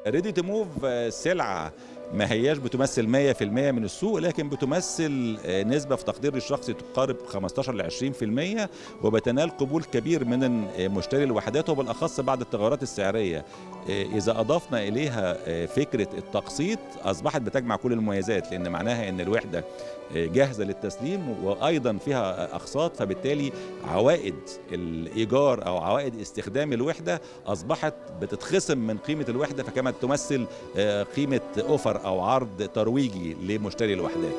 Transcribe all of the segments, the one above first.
ريدي تو موف سلعة ما هياش بتمثل 100% من السوق، لكن بتمثل نسبة في تقديري الشخصي تقارب 15 ل 20%، وبتنال قبول كبير من مشتري الوحدات، وبالأخص بعد التغيرات السعرية. إذا أضفنا إليها فكرة التقسيط أصبحت بتجمع كل المميزات، لأن معناها أن الوحدة جاهزة للتسليم وأيضا فيها أقساط، فبالتالي عوائد الإيجار أو عوائد استخدام الوحدة أصبحت بتتخصم من قيمة الوحدة، فكما تمثل قيمة أوفر أو عرض ترويجي لمشتري الوحدات.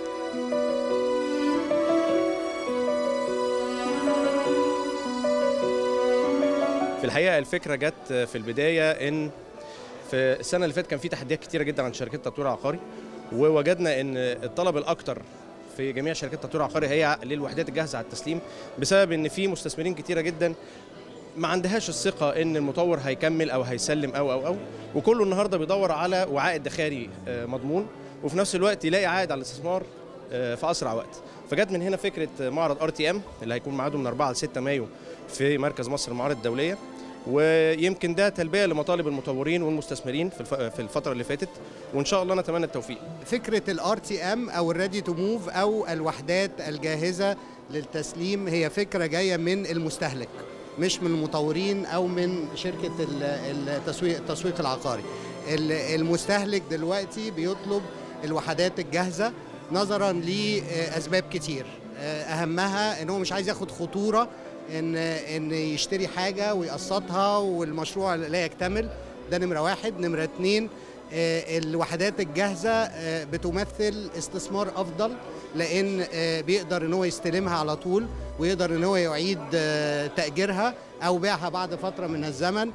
في الحقيقة الفكرة جت في البداية إن في السنة اللي فاتت كان في تحديات كتيرة جدا عند شركات التطوير العقاري، ووجدنا إن الطلب الأكتر في جميع شركات التطوير العقاري هي للوحدات الجاهزة على التسليم، بسبب إن في مستثمرين كتيرة جدا ما عندهاش الثقة إن المطور هيكمل أو هيسلم أو وكله النهارده بيدور على وعاء ادخاري مضمون، وفي نفس الوقت يلاقي عائد على الاستثمار في أسرع وقت. فجت من هنا فكرة معرض RTM اللي هيكون ميعاده من 4 ل 6 مايو في مركز مصر المعارض الدولية، ويمكن ده تلبية لمطالب المطورين والمستثمرين في الفترة اللي فاتت، وإن شاء الله نتمنى التوفيق. فكرة RTM أو الريدي تو موف أو الوحدات الجاهزة للتسليم هي فكرة جاية من المستهلك، مش من المطورين أو من شركة التسويق العقاري. المستهلك دلوقتي بيطلب الوحدات الجاهزة نظرا لأسباب كتير، أهمها إنه مش عايز ياخد خطورة إن يشتري حاجة ويقسطها والمشروع لا يكتمل. ده نمرة واحد. نمرة اتنين، الوحدات الجاهزة بتمثل استثمار أفضل، لأن بيقدر إن هو يستلمها على طول، ويقدر إن هو يعيد تأجيرها أو بيعها بعد فترة من الزمن.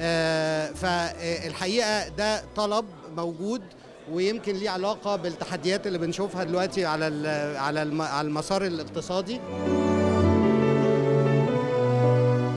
فالحقيقة ده طلب موجود، ويمكن ليه علاقة بالتحديات اللي بنشوفها دلوقتي على المسار الاقتصادي.